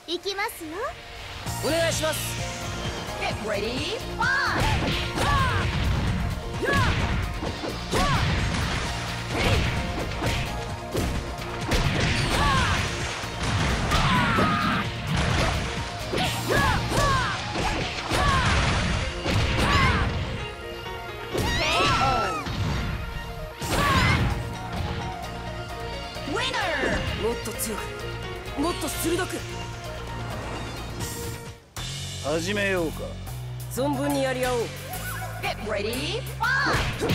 行きますよ。 お願いします。 Get ready, fight! Winner! もっと強く、もっと鋭く。 始めようか。 存分にやり合おう。 Get ready, fight!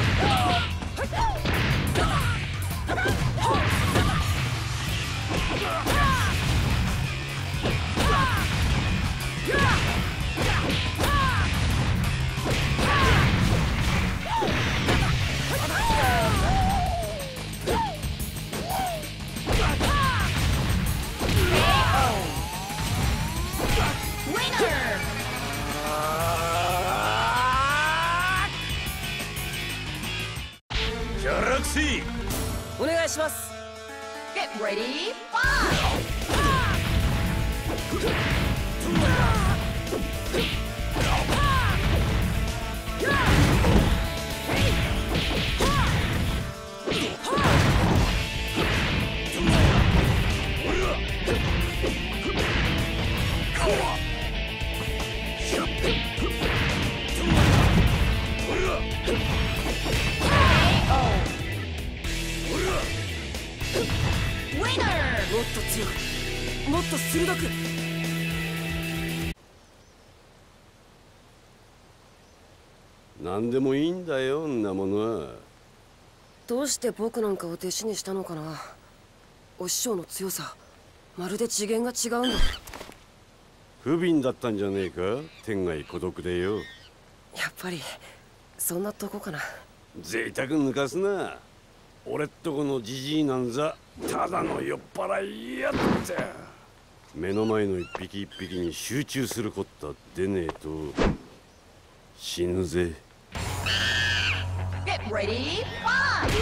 Winner! ギャラクシー。 お願いします。 Get ready, fight! Winner! もっと強く、もっと鋭く。 何でもいいんだよ、んなものは。 どうして僕なんかを弟子にしたのかな。お師匠の強さ、まるで次元が違うんだ。 不憫だったんじゃねえか、天涯孤独でよ。 やっぱりそんなとこかな。 贅沢抜かすな。俺っとこのジジイなんざただの酔っ払いやって。目の前の一匹一匹に集中するこった出ねえと死ぬぜ。 Get ready, fight!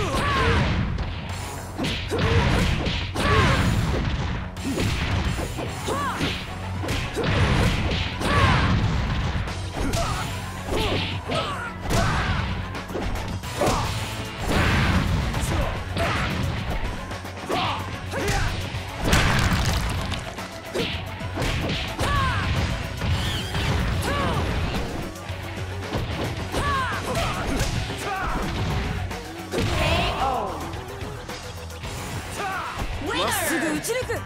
KO! まっすぐ Winner! 打ち抜く。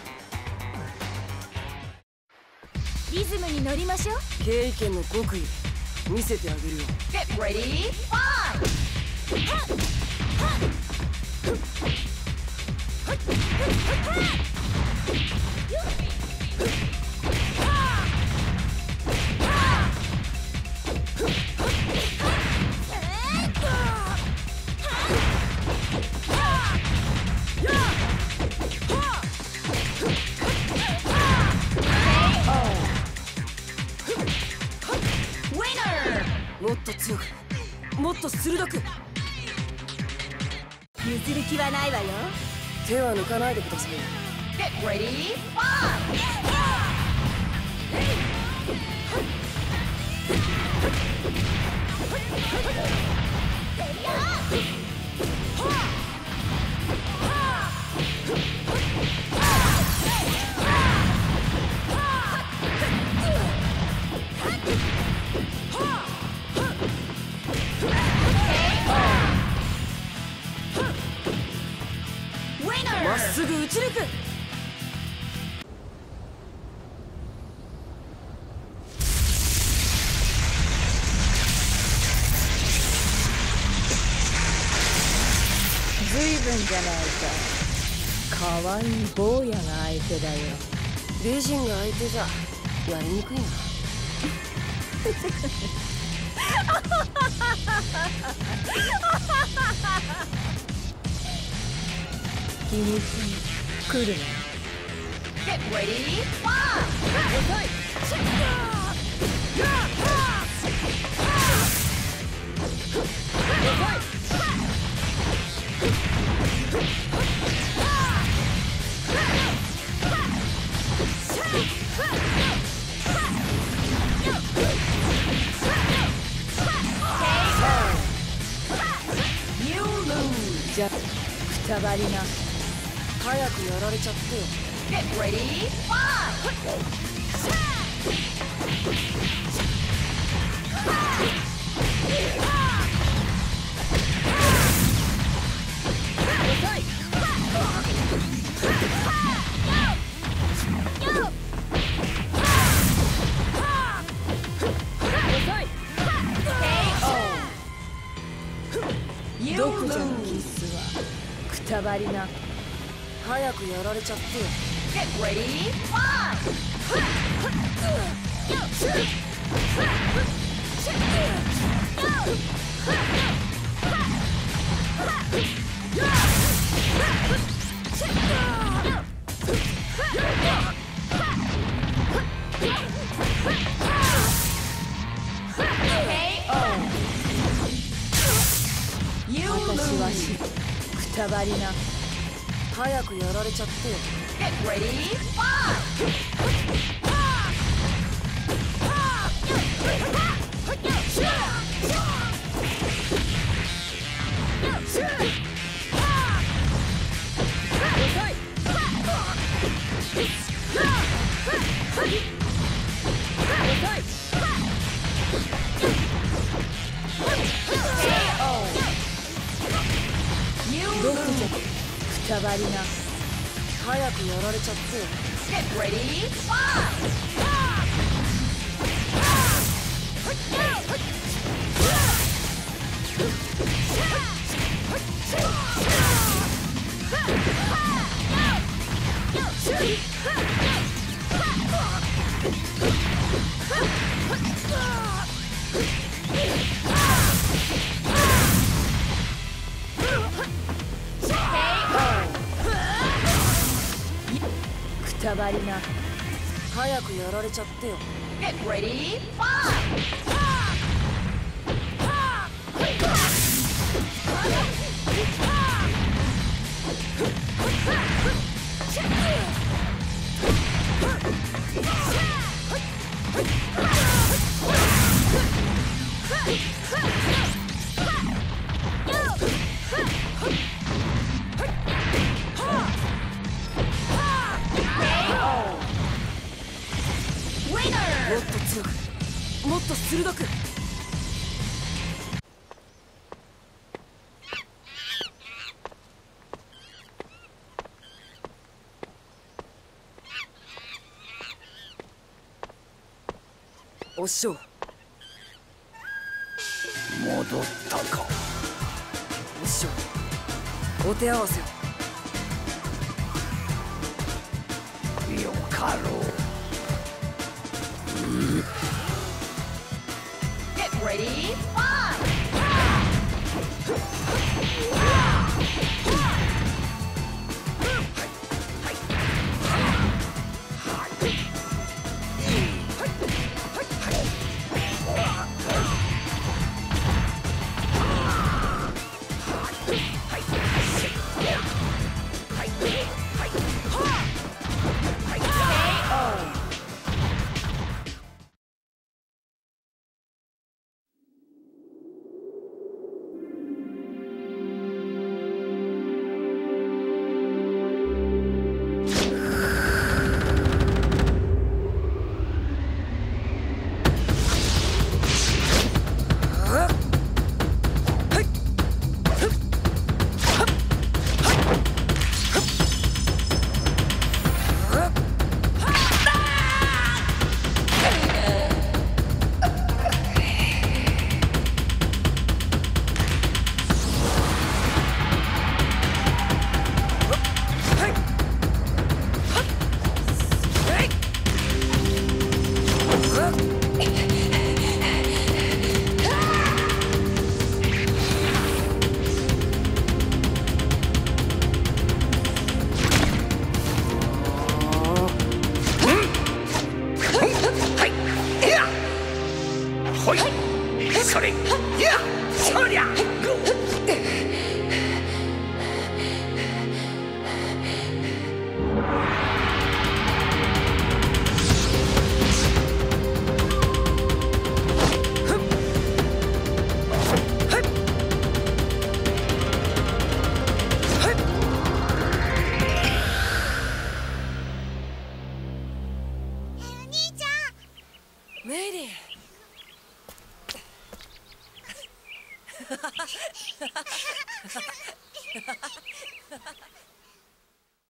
リズムに乗りましょう。 経営権の極意見せてあげるよ。 Get ready, fight! Winner! もっと強く、もっと鋭く。 譲る気はないわよ。 手は抜かないでください。 Get ready, fight! Winner! まっすぐ打ち抜く。 ずいぶんじゃないか。かわいい坊やが相手だよ。 美人が相手じゃやりにくいな。 気にし来るな。 Get ready, fight! ばりな。 早くやられちゃってよ。 Get ready, fight! You 独自の lose. キスはくたばりな。 早くやられちゃってよ。 Get ready, fight! You 私は lose. 死くたばりな。 早くやられちゃってよ。 Get ready, fight! You 独 lose. 自くたばりな。 早くやられちゃってよ。 Get ready, fight! KO. くたばりな。 早くやられちゃってよ。 Get ready, fight! Winner! もっと強く、もっと鋭く。お師匠、 戻ったか。 お師匠、お手合わせを。 よかろう。 Get ready, fight! KO. ハハハハ